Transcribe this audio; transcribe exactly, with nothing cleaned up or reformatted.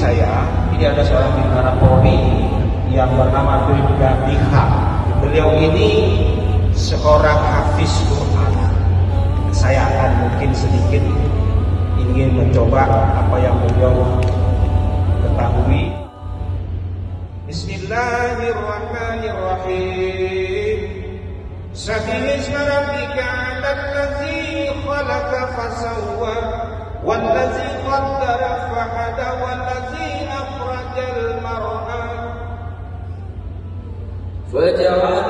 saya, ini ada seorang bintara Polri yang bernama Bribda Dikha. Beliau ini seorang hafiz Quran. Saya akan mungkin sedikit ingin mencoba apa yang beliau ketahui. Bismillahirrahmanirrahim. Sabbihisma rabbika 'alal ladzi khalaqa fasawwa wallazi qaddara fahada wallazi akhrajal mar'a faja'ala